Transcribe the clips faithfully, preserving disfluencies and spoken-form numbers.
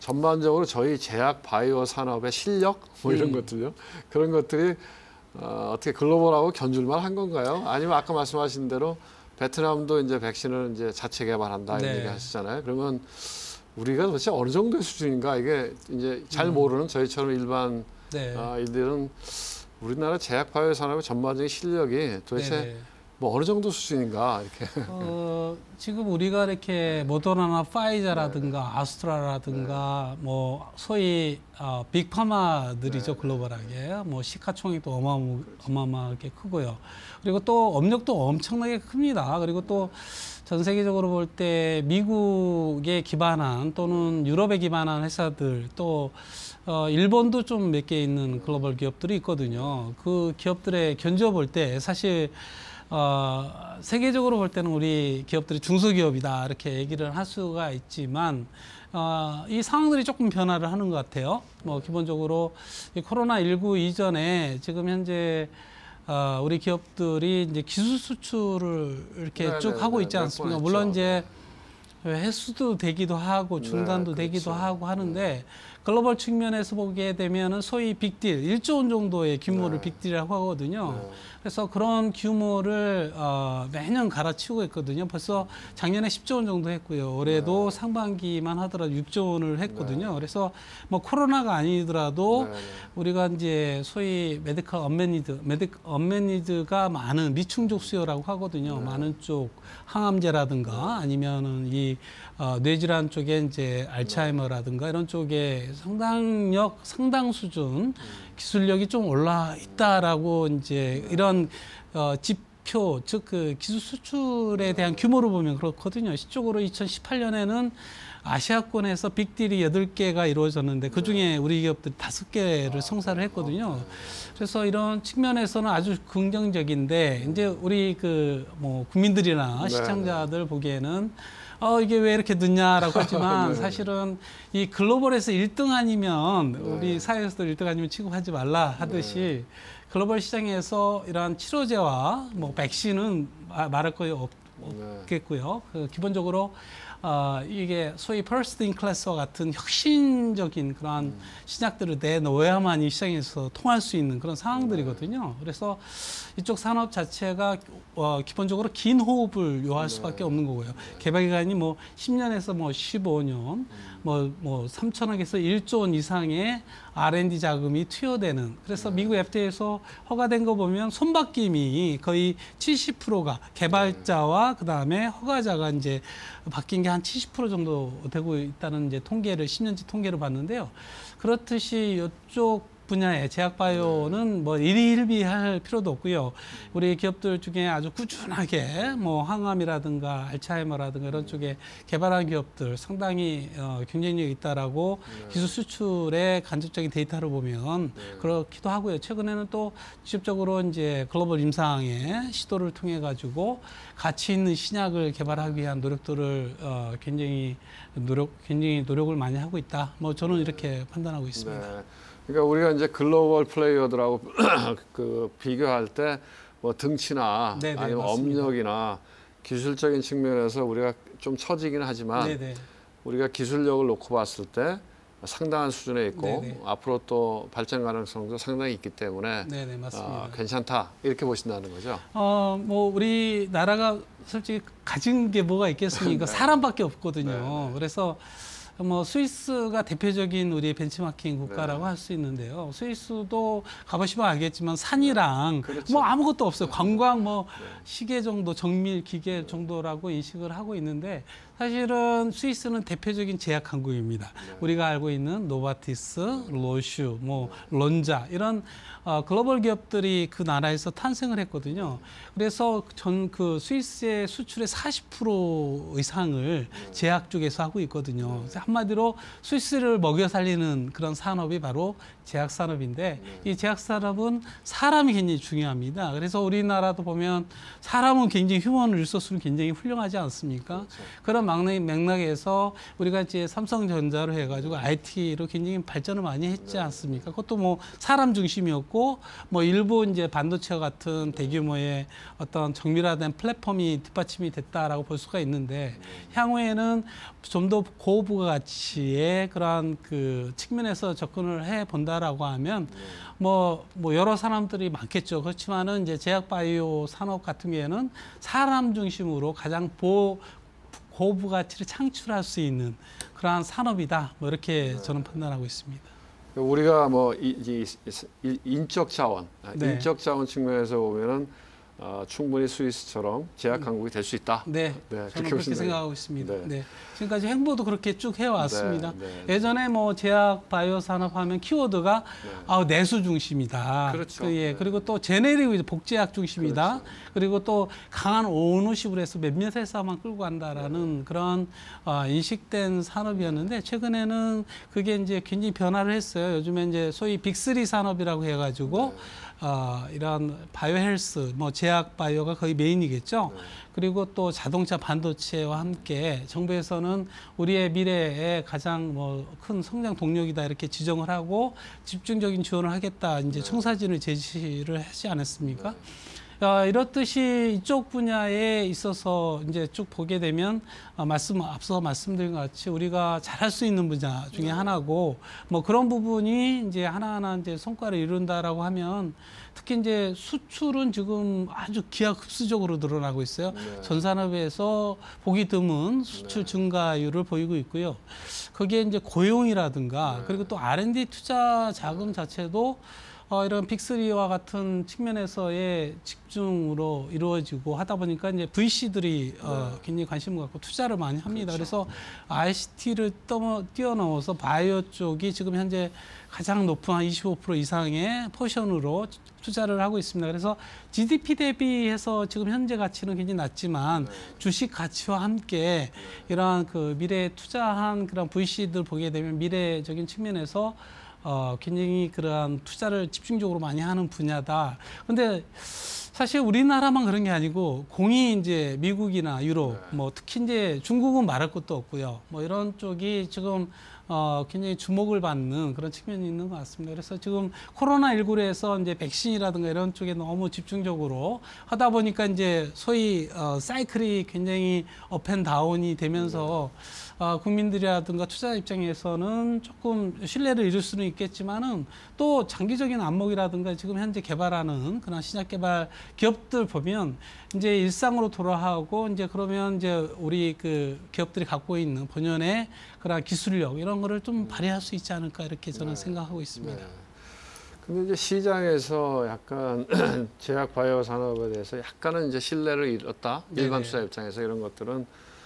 전반적으로 저희 제약 바이오 산업의 실력 뭐 이런 음. 것들요. 그런 것들이 어, 어떻게 글로벌하고 견줄만 한 건가요? 아니면 아까 말씀하신 대로 베트남도 이제 백신을 이제 자체 개발한다 이런 네. 얘기 하시잖아요. 그러면 우리가 도대체 어느 정도의 수준인가 이게 이제 잘 음. 모르는 저희처럼 일반 네. 아, 이들은 우리나라 제약 바이오 산업의 전반적인 실력이 도대체 네네. 뭐 어느 정도 수준인가 이렇게. 어, 지금 우리가 이렇게 모더나나 파이자라든가 아스트라라든가 뭐 소위 어, 빅파마들이죠. 글로벌하게 뭐 시가총액도 어마어마, 어마어마하게 크고요. 그리고 또 업력도 엄청나게 큽니다. 그리고 또 전 세계적으로 볼 때 미국에 기반한 또는 유럽에 기반한 회사들 또 어, 일본도 좀 몇 개 있는 글로벌 기업들이 있거든요. 그 기업들의 견주어 볼 때 사실 어, 세계적으로 볼 때는 우리 기업들이 중소기업이다 이렇게 얘기를 할 수가 있지만 어, 이 상황들이 조금 변화를 하는 것 같아요. 뭐 기본적으로 이 코로나 일구 이전에 지금 현재 어, 우리 기업들이 이제 기술 수출을 이렇게 네, 쭉 네, 하고 네, 있지 몇 않습니까? 번 물론 했죠. 이제 횟수도 되기도 하고 중단도 네, 되기도 그렇죠. 하고 하는데 글로벌 측면에서 보게 되면은 소위 빅딜 일조 원 정도의 규모를 네. 빅딜이라고 하거든요. 네. 그래서 그런 규모를 어, 매년 갈아치우고 있거든요. 벌써 작년에 십조 원 정도 했고요. 올해도 네. 상반기만 하더라도 육조 원을 했거든요. 네. 그래서 뭐 코로나가 아니더라도 네, 네. 우리가 이제 소위 메디컬 언매니드, 메디 언매니드가 많은 미충족 수요라고 하거든요. 네. 많은 쪽 항암제라든가 아니면은 이 어, 뇌질환 쪽에 이제 알츠하이머라든가 이런 쪽에 상당력, 상당 수준 기술력이 좀 올라 있다라고 이제 이런 어, 지표, 즉 그 기술 수출에 대한 규모로 보면 그렇거든요. 시적으로 이천십팔 년에는 아시아권에서 빅딜이 여덟 개가 이루어졌는데 그 중에 우리 기업들이 다섯 개를 성사를 했거든요. 그래서 이런 측면에서는 아주 긍정적인데 이제 우리 그 뭐 국민들이나 네, 시청자들 보기에는 어, 이게 왜 이렇게 늦냐라고 하지만 네. 사실은 이 글로벌에서 일 등 아니면 네. 우리 사회에서도 일 등 아니면 취급하지 말라 하듯이 글로벌 시장에서 이러한 치료제와 뭐 백신은 마- 말할 거의 없, 네. 없겠고요. 그 기본적으로 어, 이게 소위 first in class와 같은 혁신적인 그러한 음. 신약들을 내놓아야만 이 시장에서 통할 수 있는 그런 상황들이거든요. 그래서 이쪽 산업 자체가 어, 기본적으로 긴 호흡을 요할 수밖에 네. 없는 거고요. 개발 기간이 뭐 십 년에서 뭐 십오 년, 음. 뭐, 뭐 삼천억에서 일조 원 이상의 알 앤 디 자금이 투여되는. 그래서 네. 미국 에프디에이에서 허가된 거 보면 손바뀜이 거의 칠십 퍼센트가 개발자와 그 다음에 허가자가 이제 바뀐 게 한 칠십 퍼센트 정도 되고 있다는 이제 통계를 십 년치 통계를 봤는데요. 그렇듯이 이쪽 분야의 제약바이오는 뭐 일희일비할 필요도 없고요. 우리 기업들 중에 아주 꾸준하게 뭐 항암이라든가 알츠하이머라든가 이런 쪽에 개발한 기업들 상당히 어, 경쟁력이 있다라고 네. 기술 수출의 간접적인 데이터를 보면 네. 그렇기도 하고요. 최근에는 또 직접적으로 이제 글로벌 임상의 시도를 통해 가지고 가치 있는 신약을 개발하기 위한 노력들을 어, 굉장히 노력 굉장히 노력을 많이 하고 있다. 뭐 저는 이렇게 판단하고 있습니다. 네. 그러니까 우리가 이제 글로벌 플레이어들하고 그 비교할 때 뭐 등치나 네네, 아니면 맞습니다. 업력이나 기술적인 측면에서 우리가 좀 처지긴 하지만 네네. 우리가 기술력을 놓고 봤을 때 상당한 수준에 있고 네네. 앞으로 또 발전 가능성도 상당히 있기 때문에 네네, 맞습니다. 어, 괜찮다 이렇게 보신다는 거죠. 어, 뭐 우리나라가 솔직히 가진 게 뭐가 있겠습니까? 사람밖에 없거든요. 네. 그래서 뭐 스위스가 대표적인 우리 벤치마킹 국가라고 네. 할 수 있는데요. 스위스도 가보시면 알겠지만 산이랑 그렇죠. 뭐 아무것도 없어요. 관광 뭐 네. 시계 정도, 정밀 기계 정도라고 인식을 하고 있는데 사실은 스위스는 대표적인 제약 강국입니다. 네. 우리가 알고 있는 노바티스, 로슈, 뭐 론자 이런 어, 글로벌 기업들이 그 나라에서 탄생을 했거든요. 그래서 전 그 스위스의 수출의 사십 퍼센트 이상을 제약 쪽에서 하고 있거든요. 그래서 한마디로 스위스를 먹여 살리는 그런 산업이 바로 제약 산업인데 이 제약 산업은 사람이 굉장히 중요합니다. 그래서 우리나라도 보면 사람은 굉장히 휴먼 리소스는 굉장히 훌륭하지 않습니까? 그렇죠. 그런 맥락- 맥락에서 우리가 이제 삼성전자로 해가지고 아이티로 굉장히 발전을 많이 했지 않습니까? 그것도 뭐 사람 중심이었고 뭐 일부 이제 반도체와 같은 대규모의 어떤 정밀화된 플랫폼이 뒷받침이 됐다라고 볼 수가 있는데 향후에는 좀 더 고부가 가치의 그러한 그 측면에서 접근을 해 본다라고 하면 뭐, 뭐 여러 사람들이 많겠죠. 그렇지만은 이제 제약 바이오 산업 같은 경우에는 사람 중심으로 가장 보, 고부 가치를 창출할 수 있는 그러한 산업이다. 뭐 이렇게 저는 판단하고 있습니다. 우리가 뭐 이, 이, 이 인적 자원, 네. 인적 자원 측면에서 보면은 어, 충분히 스위스처럼 제약 강국이 될 수 있다. 네, 네, 저는 그렇게 그렇게 보시면 생각하고 있습니다. 네. 네. 지금까지 행보도 그렇게 쭉 해왔습니다. 네, 네. 예전에 뭐 제약 바이오 산업 하면 키워드가 네. 아, 내수 중심이다. 그렇죠. 그, 예. 네. 그리고 또 제네릭 복제약 중심이다. 그렇죠. 그리고 또 강한 오너십을 해서 몇몇 회사만 끌고 간다라는 네. 그런 어, 인식된 산업이었는데 최근에는 그게 이제 굉장히 변화를 했어요. 요즘에 이제 소위 빅쓰리 산업이라고 해가지고 네. 어, 이런 바이오 헬스, 뭐 제약 바이오가 거의 메인이겠죠. 네. 그리고 또 자동차 반도체와 함께 정부에서는 우리의 미래에 가장 뭐 큰 성장 동력이다 이렇게 지정을 하고 집중적인 지원을 하겠다 이제 네. 청사진을 제시를 하지 않았습니까? 어, 이렇듯이 이쪽 분야에 있어서 이제 쭉 보게 되면 어, 말씀 앞서 말씀드린 것 같이 우리가 잘할 수 있는 분야 중에 하나고 뭐 그런 부분이 이제 하나하나 이제 성과를 이룬다라고 하면 특히 이제 수출은 지금 아주 기하급수적으로 늘어나고 있어요. 네. 전 산업에서 보기 드문 수출 네. 증가율을 보이고 있고요. 거기에 이제 고용이라든가 네. 그리고 또 알 앤 디 투자 자금 자체도 어, 이런 빅쓰리와 같은 측면에서의 집중으로 이루어지고 하다 보니까 이제 브이씨들이 어, 굉장히 관심을 갖고 투자를 많이 합니다. 그렇죠. 그래서 아이씨티를 떠, 뛰어넘어서 바이오 쪽이 지금 현재 가장 높은 한 이십오 퍼센트 이상의 포션으로 투자를 하고 있습니다. 그래서 지디피 대비해서 지금 현재 가치는 굉장히 낮지만 네. 주식 가치와 함께 이러한 그 미래에 투자한 그런 브이씨들 보게 되면 미래적인 측면에서 어, 굉장히 그러한 투자를 집중적으로 많이 하는 분야다. 근데 사실 우리나라만 그런 게 아니고 공이 이제 미국이나 유럽, 네. 뭐 특히 이제 중국은 말할 것도 없고요. 뭐 이런 쪽이 지금 어, 굉장히 주목을 받는 그런 측면이 있는 것 같습니다. 그래서 지금 코로나십구로 해서 이제 백신이라든가 이런 쪽에 너무 집중적으로 하다 보니까 이제 소위 어, 사이클이 굉장히 업앤다운이 되면서 어, 국민들이라든가 투자 입장에서는 조금 신뢰를 잃을 수는 있겠지만은 또 장기적인 안목이라든가 지금 현재 개발하는 그런 신약 개발 기업들 보면 이제 일상으로 돌아가고 이제 그러면 이제 우리 그 기업들이 갖고 있는 본연의 그런 기술력 이런 거를 좀 발휘할 수 있지 않을까 이렇게 저는 네. 생각하고 있습니다. 네. 근데 이제 시장에서 약간 제약 바이오 산업에 대해서 약간은 이제 신뢰를 잃었다. 일반 네네. 투자 입장에서 이런 것들은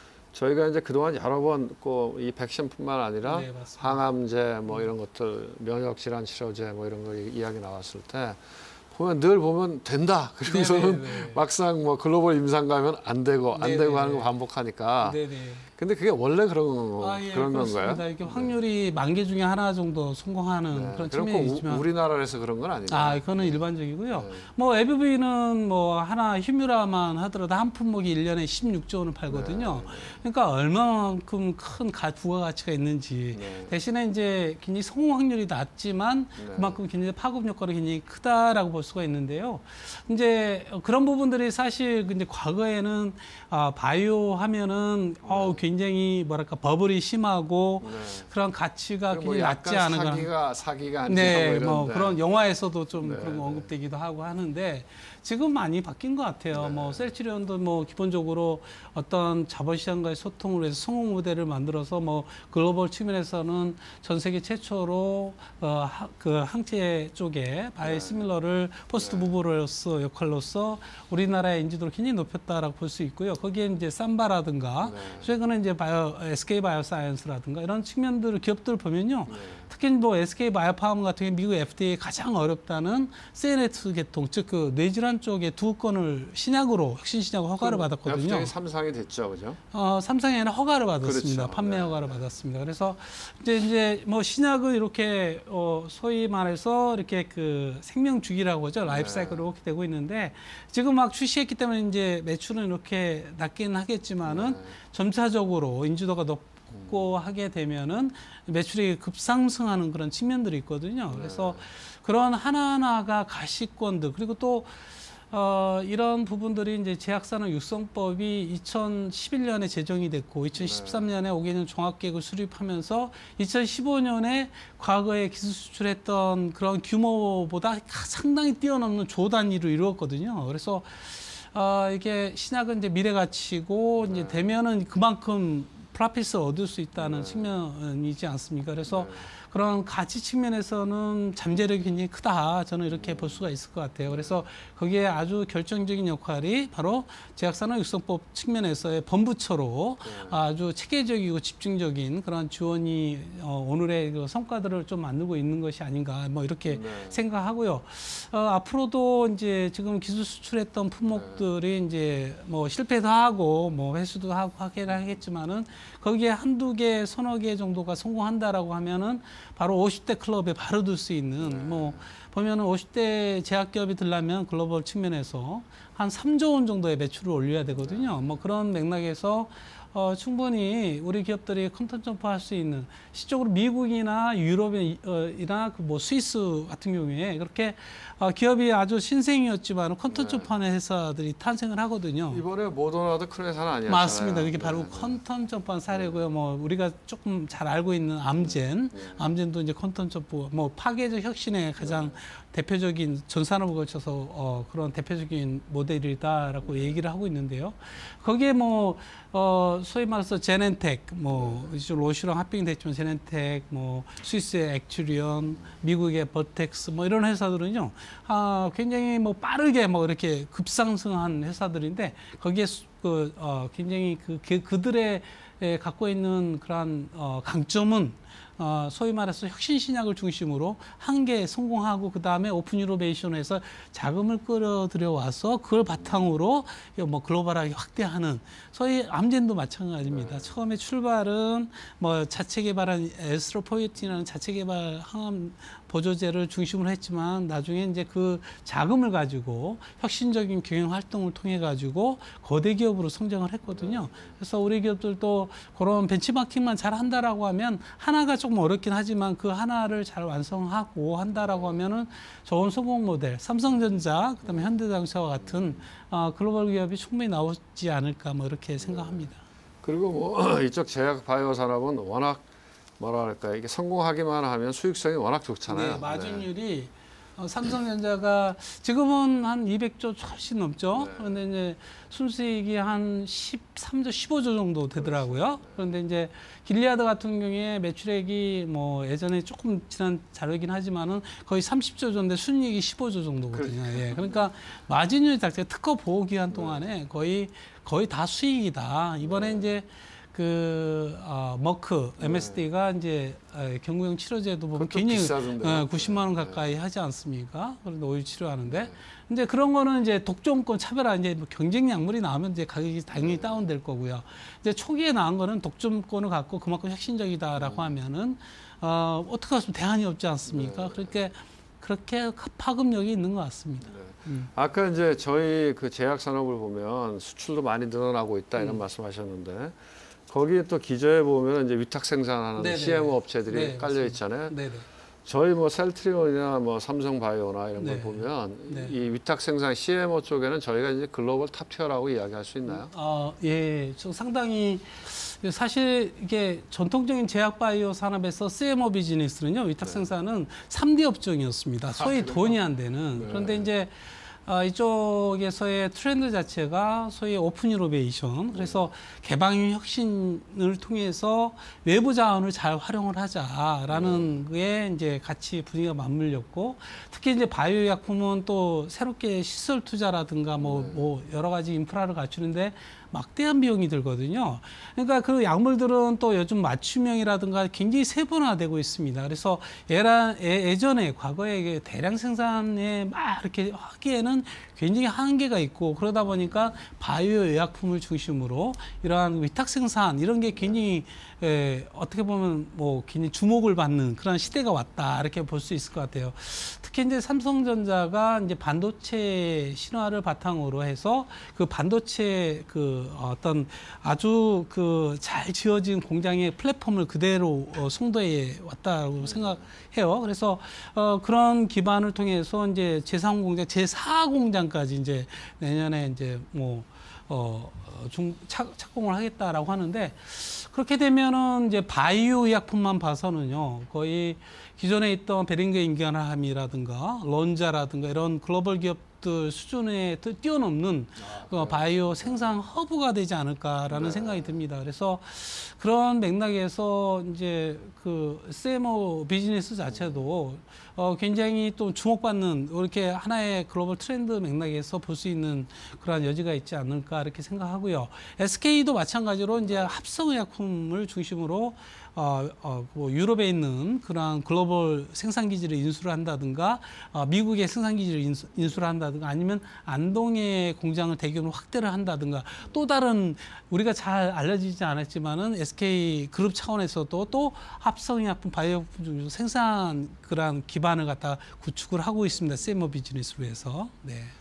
저희가 이제 그동안 여러 번 꼭 이 백신뿐만 아니라 네, 맞습니다. 항암제 뭐 이런 것들 면역 질환 치료제 뭐 이런 거 이야기 나왔을 때 보면 늘 보면 된다. 그러고서는 네네네. 막상 뭐 글로벌 임상 가면 안 되고 안 네네네. 되고 하는 거 반복하니까. 네네. 근데 그게 원래 그런 거, 아, 예, 그런 그렇습니다. 건가요? 이게 확률이 만 개 중에 하나 정도 성공하는 네. 그런 그럼 측면이 꼭 있지만 우리나라에서 그런 건 아니죠. 아, 이거는 일반적이고요. 네. 뭐 에브비는 뭐 하나 휴뮤라만 하더라도 한 품목이 일 년에 십육 조 원을 팔거든요. 네, 네. 그러니까 얼마만큼 큰 가, 부가가치가 있는지 네. 대신에 이제 굉장히 성공 확률이 낮지만 네. 그만큼 굉장히 파급 효과가 굉장히 크다라고 볼 수가 있는데요. 이제 그런 부분들이 사실 이제 과거에는 아, 바이오 하면은 어 굉장히 뭐랄까 버블이 심하고 네. 그런 가치가 뭐 굉장히 낮지 약간 않은가. 사기가 사기가 아니고 네, 뭐 뭐 이런데. 그런 영화에서도 좀 네, 그런 거 네. 언급되기도 하고 하는데 지금 많이 바뀐 것 같아요. 네. 뭐 셀치리온도 뭐 기본적으로 어떤 자본시장과의 소통을 해서 성공 모델을 만들어서 뭐 글로벌 측면에서는 전 세계 최초로 어, 하, 그 항체 쪽에 바이오시밀러를 포스트 네. 무버로서 역할로서 우리나라의 인지도를 굉장히 높였다라고 볼 수 있고요. 거기에 이제 삼바라든가 네. 최근에 이제 바이오 에스케이 바이오사이언스라든가 이런 측면들을 기업들 보면요. 네. 특히 뭐 에스케이 바이오팜 같은 경우 미국 에프디에이 가장 어렵다는 씨엔에스 계통 즉 그 뇌질환 쪽에 두 건을 신약으로 혁신 신약으로 허가를 받았거든요. 에프디에이 삼상이 됐죠, 그죠? 어, 삼성에는 허가를 받았습니다. 그렇죠. 판매 네. 허가를 받았습니다. 그래서 이제 이제 뭐 신약을 이렇게 어, 소위 말해서 이렇게 그 생명 주기라고 하죠. 라이프 네. 사이클로 이렇게 되고 있는데 지금 막 출시했기 때문에 이제 매출은 이렇게 낮긴 하겠지만은 네. 점차적으로 인지도가 높고 음. 하게 되면은 매출이 급상승하는 그런 측면들이 있거든요. 그래서 네. 그런 하나하나가 가시권들 그리고 또 어, 이런 부분들이 이제 제약산업 육성법이 이천십일 년에 제정이 됐고 이천십삼 년에 오 개년 종합계획을 수립하면서 이천십오 년에 과거에 기술 수출했던 그런 규모보다 상당히 뛰어넘는 조 단위로 이루었거든요. 그래서 어, 이게 신약은 이제 미래 가치고 이제 되면은 그만큼 프라핏을 얻을 수 있다는 네. 측면이지 않습니까? 그래서 네. 그런 가치 측면에서는 잠재력이 굉장히 크다. 저는 이렇게 볼 수가 있을 것 같아요. 그래서 거기에 아주 결정적인 역할이 바로 제약산업 육성법 측면에서의 본부처로 네. 아주 체계적이고 집중적인 그런 지원이 어, 오늘의 그 성과들을 좀 만들고 있는 것이 아닌가 뭐 이렇게 네. 생각하고요. 어, 앞으로도 이제 지금 기술 수출했던 품목들이 네. 이제 뭐 실패도 하고 뭐 회수도 하고 하긴 하겠지만은 거기에 한두 개, 서너 개 정도가 성공한다라고 하면은 바로 오십 대 클럽에 바로 들 수 있는 네. 뭐 보면은 오십 대 제약기업이 들려면 글로벌 측면에서 한 삼조 원 정도의 매출을 올려야 되거든요. 네. 뭐 그런 맥락에서 어, 충분히 우리 기업들이 컨텐츠 점프할 수 있는 시적으로 미국이나 유럽이나 그 뭐 스위스 같은 경우에 그렇게 어, 기업이 아주 신생이었지만 컨텐츠 점프하는 네. 회사들이 탄생을 하거든요. 이번에 모더나도 큰 회사는 아니었잖아요. 맞습니다. 그게 네. 바로 컨텐츠 점프한 사례고요. 뭐 우리가 조금 잘 알고 있는 암젠, 네. 암젠도 이제 컨텐츠 점프, 뭐 파괴적 혁신의 가장 네. 대표적인 전 산업을 거쳐서 어, 그런 대표적인 모델이다라고 얘기를 하고 있는데요. 거기에 뭐 어, 소위 말해서 제넨텍, 뭐 네. 로시랑 합병이 됐지만 제넨텍, 뭐 스위스의 액츄리온, 미국의 버텍스, 뭐 이런 회사들은요, 아, 굉장히 뭐 빠르게 뭐 이렇게 급상승한 회사들인데 거기에 그 어, 굉장히 그, 그 그들의 에, 갖고 있는 그러한 어, 강점은 어, 소위 말해서 혁신 신약을 중심으로 한 개 성공하고 그 다음에 오픈 이노베이션에서 자금을 끌어들여 와서 그걸 바탕으로 뭐 글로벌하게 확대하는 소위 암젠도 마찬가지입니다. 네. 처음에 출발은 뭐 자체 개발한 에스트로포이틴이라는 자체 개발 항암 보조제를 중심으로 했지만 나중에 이제 그 자금을 가지고 혁신적인 경영 활동을 통해 가지고 거대 기업으로 성장을 했거든요. 그래서 우리 기업들도 그런 벤치마킹만 잘 한다라고 하면 하나가 조금 어렵긴 하지만 그 하나를 잘 완성하고 한다라고 하면은 좋은 성공 모델, 삼성전자, 그다음에 현대자동차와 같은 어, 글로벌 기업이 충분히 나오지 않을까 뭐 이렇게 생각합니다. 그리고 뭐 이쪽 제약 바이오 산업은 워낙 뭐라 그럴까 이게 성공하기만 하면 수익성이 워낙 좋잖아요. 네, 마진율이 네. 어, 삼성전자가 지금은 한 이백조 훨씬 넘죠. 네. 그런데 이제 순수익이 한 십삼조, 십오조 정도 되더라고요. 그런데 이제 길리아드 같은 경우에 매출액이 뭐 예전에 조금 지난 자료이긴 하지만은 거의 삼십조 정도인데 순이익이 십오조 정도거든요. 그러니까, 예. 그러니까 마진율이 자체가 특허 보호 기간 동안에 거의 거의 다 수익이다. 이번에 네. 이제 그 어, 머크 엠에스디가 네. 이제 어, 경구용 치료제도 보면 굉장히 어, 구십만 원 가까이 네. 하지 않습니까? 그런데 오일 치료하는데 네. 이제 그런 거는 이제 독점권 차별화 이제 뭐 경쟁 약물이 나오면 이제 가격이 당연히 네. 다운될 거고요. 이제 초기에 나온 거는 독점권을 갖고 그만큼 혁신적이다라고 네. 하면은 어, 어떻게 하면 대안이 없지 않습니까? 네. 그렇게 그렇게 파급력이 있는 것 같습니다. 네. 음. 아까 이제 저희 그 제약 산업을 보면 수출도 많이 늘어나고 있다 이런 음. 말씀하셨는데. 거기에 또 기저에 보면 이제 위탁 생산하는 네네. 씨엠오 업체들이 네, 깔려 있잖아요. 네네. 저희 뭐 셀트리온이나 뭐 삼성바이오나 이런 네. 걸 보면 네. 이 위탁 생산 씨엠오 쪽에는 저희가 이제 글로벌 탑티어라고 이야기할 수 있나요? 아, 예, 저 상당히 사실 이게 전통적인 제약 바이오 산업에서 씨엠오 비즈니스는요 위탁 네. 생산은 삼 대 업종이었습니다. 소위 아, 돈이 안 되는. 네. 그런데 이제 어, 이쪽에서의 트렌드 자체가 소위 오픈 이노베이션, 그래서 개방형 혁신을 통해서 외부 자원을 잘 활용을 하자라는 게 이제 같이 분위기가 맞물렸고, 특히 이제 바이오 약품은 또 새롭게 시설 투자라든가 뭐, 뭐 여러 가지 인프라를 갖추는데 막대한 비용이 들거든요. 그러니까 그 약물들은 또 요즘 맞춤형이라든가 굉장히 세분화되고 있습니다. 그래서 예라, 예, 예전에 과거에 대량 생산에 막 이렇게 하기에는 굉장히 한계가 있고, 그러다 보니까 바이오 의약품을 중심으로 이러한 위탁 생산 이런 게 굉장히 에, 어떻게 보면 뭐 굉장히 주목을 받는 그런 시대가 왔다 이렇게 볼 수 있을 것 같아요. 특히 이제 삼성전자가 이제 반도체 신화를 바탕으로 해서 그 반도체 그 그 어떤 아주 그 잘 지어진 공장의 플랫폼을 그대로 어, 송도에 왔다고 생각해요. 그래서 어, 그런 기반을 통해서 이제 제삼 공장, 제사 공장까지 이제 내년에 이제 뭐 어, 중 착, 착공을 하겠다라고 하는데, 그렇게 되면은 이제 바이오 의약품만 봐서는요, 거의 기존에 있던 베링거 인간함이라든가 론자라든가 이런 글로벌 기업들 수준에 뛰어넘는 아, 바이오 생산 허브가 되지 않을까라는 네. 생각이 듭니다. 그래서 그런 맥락에서 이제 그 씨엠오 비즈니스 자체도 어, 굉장히 또 주목받는 이렇게 하나의 글로벌 트렌드 맥락에서 볼 수 있는 그러한 여지가 있지 않을까 이렇게 생각하고요. 에스케이도 마찬가지로 이제 합성의약품을 중심으로 어, 어, 뭐 유럽에 있는 그런 글로벌 생산 기지를 인수를 한다든가, 어, 미국의 생산 기지를 인수, 인수를 한다든가, 아니면 안동의 공장을 대규모로 확대를 한다든가, 또 다른 우리가 잘 알려지지 않았지만은 에스케이 그룹 차원에서도 또 합성의약품, 바이오약품 중에서 생산 그런 기반을 갖다 구축을 하고 있습니다. 씨엠오 비즈니스로 해서. 네.